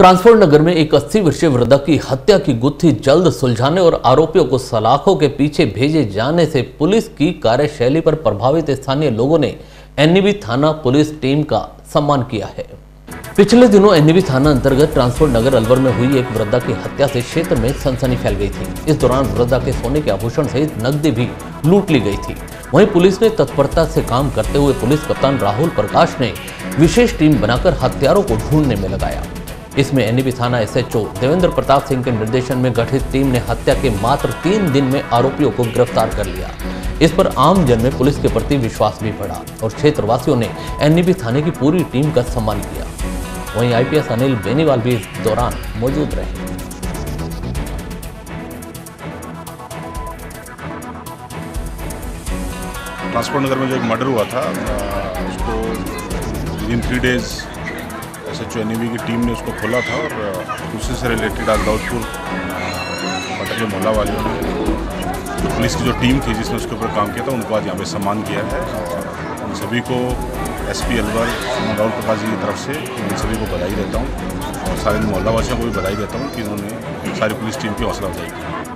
Transport नगर में एक 80 वर्षीय वृद्धा की हत्या की गुत्थी जल्द सुलझाने और आरोपियों को सलाखों के पीछे भेजे जाने से पुलिस की कार्यशैली पर प्रभावित स्थानीय लोगों ने एनईबी थाना पुलिस टीम का सम्मान किया है। पिछले दिनों एनईबी थाना अंतर्गत ट्रांसपोर्ट नगर अलवर में हुई एक वृद्धा की हत्या से क्षेत्र में सनसनी फैल गई थी। इस दौरान वृद्धा के सोने के आभूषण सहित नकदी भी लूट ली गई थी। वहीं पुलिस ने तत्परता से काम करते हुए पुलिस कप्तान राहुल प्रकाश ने विशेष टीम बनाकर हत्यारों को ढूंढने में लगाया। इसमें एनईबी थाना एसएचओ देवेंद्र प्रताप सिंह के निर्देशन में गठित टीम ने हत्या के मात्र 3 दिन में आरोपियों को गिरफ्तार कर लिया। इस पर आम जन में पुलिस के प्रति विश्वास भी बढ़ा और क्षेत्रवासियों ने एनईबी थाने की पूरी टीम का सम्मान किया। वहीं आईपीएस अनिल बेनीवाल भी इस दौरान मौजूद रहे। ट्रांसपोर्ट नगर में जो एक मर्डर हुआ था उसको विदिन 3 डेज एसएचओ एनईबी की टीम ने उसको खोला था और उसी से रिलेटेड आज दाऊदपुर पटक के मोहल्ला वालियों ने जो पुलिस की जो टीम थी जिसने उसके ऊपर काम किया था उनको आज यहाँ पे सम्मान किया है। और उन सभी को एसपी अलवर राहुल प्रकाश जी की तरफ से उन सभी को बधाई देता हूँ और सारे मोहल्ला वासियों को भी बधाई देता हूँ कि उन्होंने सारी पुलिस टीम की हौसला अफजाई की।